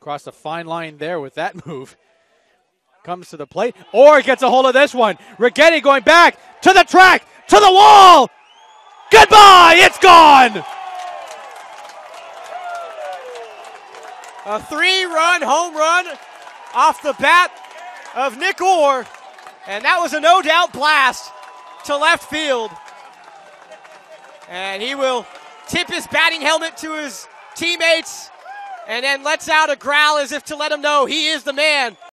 Across the fine line there with that move. Comes to the plate. Oar gets a hold of this one. Righetti going back to the track, to the wall. Goodbye, it's gone. A 3-run home run off the bat of Nick Oar. And that was a no-doubt blast to left field. And he will tip his batting helmet to his teammates and then lets out a growl as if to let them know he is the man.